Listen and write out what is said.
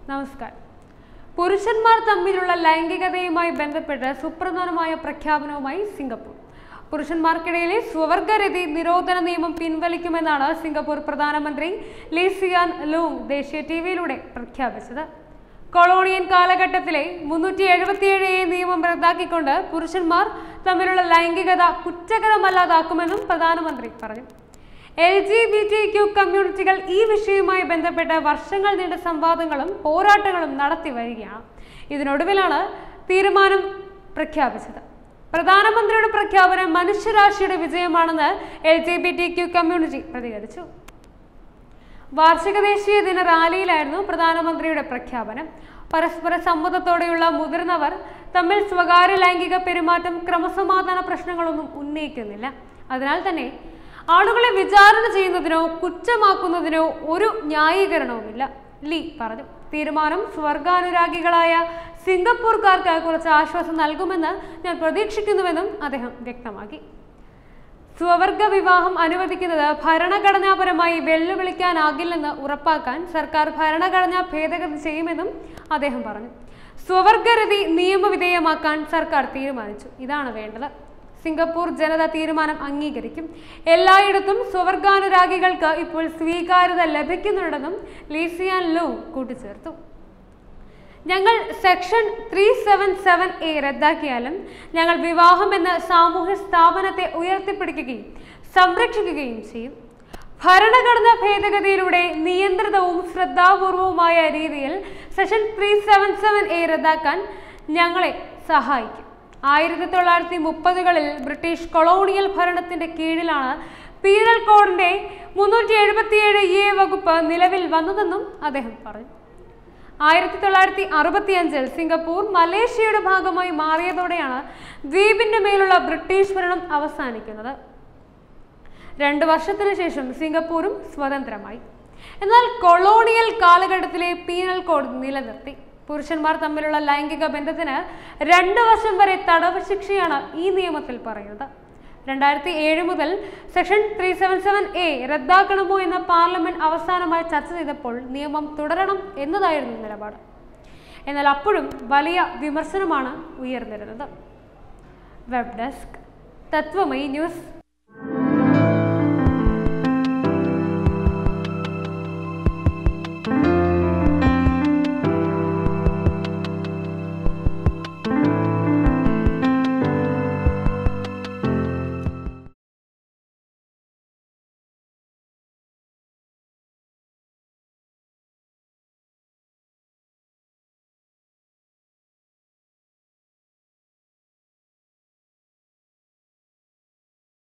നമസ്കാരം. പുരുഷന്മാർ തമ്മിലുള്ള ലൈംഗികതയുമായി ബന്ധപ്പെട്ട് സുപ്രധാനമായ പ്രഖ്യാപനവുമായി സിംഗപ്പൂർ. പുരുഷന്മാർക്കിടയിലെ സ്വവർഗരതി നിരോധന നിയമം പിൻവലിക്കുമെന്നാണ് സിംഗപ്പൂർ പ്രധാനമന്ത്രി ലീ സിയാൻ ലൂങ് ദേശീയ ടിവിയിലൂടെ പ്രഖ്യാപിച്ചത്. കൊളോണിയൻ കാലഘട്ടത്തിലെ 377A നിയമം റദ്ദാക്കിക്കൊണ്ട് പുരുഷന്മാർ തമ്മിലുള്ള ലൈംഗികത കുറ്റകരമല്ലാതാക്കുമെന്നും പ്രധാനമന്ത്രി പറഞ്ഞു. LGBTQ കമ്മ്യൂണിറ്റികൾ ഈ വിഷയവുമായി ബന്ധപ്പെട്ട് വർഷങ്ങൾ നീണ്ട സംവാദങ്ങളും പോരാട്ടങ്ങളും നടത്തി വരികയാണ്. ഇതിനൊടുവിലാണ് തീരുമാനം പ്രഖ്യാപിച്ചത്. പ്രധാനമന്ത്രിയുടെ പ്രഖ്യാപനം മനുഷ്യരാശിയുടെ വിജയമാണെന്ന് LGBTQ കമ്മ്യൂണിറ്റി പ്രതികരിച്ചു. വാർഷിക ദേശീയ ദിന റാലിയിലായിരുന്നു പ്രധാനമന്ത്രിയുടെ പ്രഖ്യാപനം. പരസ്പര സമ്മതത്തോടെയുള്ള മുതിർന്നവർ തമ്മിൽ സ്വകാര്യ ലൈംഗിക പെരുമാറ്റം, ക്രമസമാധാന പ്രശ്നങ്ങളൊന്നും ഉന്നയിക്കുന്നില്ല. അതിനാൽ തന്നെ ആളുകളെ വിചാരണ ചെയ്യുന്നതിനോ കുറ്റമാക്കുന്നതിനോ ഒരു ന്യായീകരണവുമില്ല, ലീ പറഞ്ഞു. തീരുമാനം സ്വർഗാനുരാഗികളായ സിംഗപ്പൂർക്കാർക്ക് കുറച്ച് ആശ്വാസം നൽകുമെന്ന് ഞാൻ പ്രതീക്ഷിക്കുന്നുവെന്നും അദ്ദേഹം വ്യക്തമാക്കി. സ്വവർഗ വിവാഹം അനുവദിക്കുന്നത് ഭരണഘടനാപരമായി വെല്ലുവിളിക്കാനാകില്ലെന്ന് ഉറപ്പാക്കാൻ സർക്കാർ ഭരണഘടനാ ഭേദഗതി ചെയ്യുമെന്നും അദ്ദേഹം പറഞ്ഞു. സ്വവർഗരതി നിയമവിധേയമാക്കാൻ സർക്കാർ തീരുമാനിച്ചു. ഇതാണ് വേണ്ടത്. സിംഗപ്പൂർ ജനത തീരുമാനം അംഗീകരിക്കും. എല്ലായിടത്തും സ്വവർഗാനുരാഗികൾക്ക് ഇപ്പോൾ സ്വീകാര്യത ലഭിക്കുന്നുണ്ടെന്നും ലീ സിയാൻ ലൂങ് കൂട്ടിച്ചേർത്തു. ഞങ്ങൾ സെക്ഷൻ 377A റദ്ദാക്കിയാലും ഞങ്ങൾ വിവാഹം എന്ന സാമൂഹ്യ സ്ഥാപനത്തെ ഉയർത്തിപ്പിടിക്കുകയും സംരക്ഷിക്കുകയും ചെയ്യും. ഭരണഘടനാ ഭേദഗതിയിലൂടെ നിയന്ത്രിതവും ശ്രദ്ധാപൂർവവുമായ രീതിയിൽ സെക്ഷൻ 377A റദ്ദാക്കാൻ ഞങ്ങളെ സഹായിക്കും. 1930കളിൽ ബ്രിട്ടീഷ് കൊളോണിയൽ ഭരണത്തിന്റെ കീഴിലാണ് പീനൽ കോഡിന്റെ 377A വകുപ്പ് നിലവിൽ വന്നതെന്നും അദ്ദേഹം പറഞ്ഞു. 1965 സിംഗപ്പൂർ മലേഷ്യയുടെ ഭാഗമായി മാറിയതോടെയാണ് ദ്വീപിന്റെ മേലുള്ള ബ്രിട്ടീഷ് ഭരണം അവസാനിക്കുന്നത്. 2 വർഷത്തിനു ശേഷം സിംഗപ്പൂരും സ്വതന്ത്രമായി. എന്നാൽ കൊളോണിയൽ കാലഘട്ടത്തിലെ പീനൽ കോഡ് നിലനിർത്തി. പുരുഷന്മാർ തമ്മിലുള്ള ലൈംഗിക ബന്ധത്തിന് 2 വർഷം വരെ തടവ് ശിക്ഷയാണ് ഈ നിയമത്തിൽ പറയുന്നത്. 2007 മുതൽ സെക്ഷൻ 377A റദ്ദാക്കണമോ എന്ന് പാർലമെന്റ് അവസാനമായി ചർച്ച ചെയ്തപ്പോൾ നിയമം തുടരണം എന്നതായിരുന്നു നിലപാട്. എന്നാൽ അപ്പോഴും വലിയ വിമർശനമാണ് ഉയർന്നിരുന്നത്. Web desk Tatwamayi news.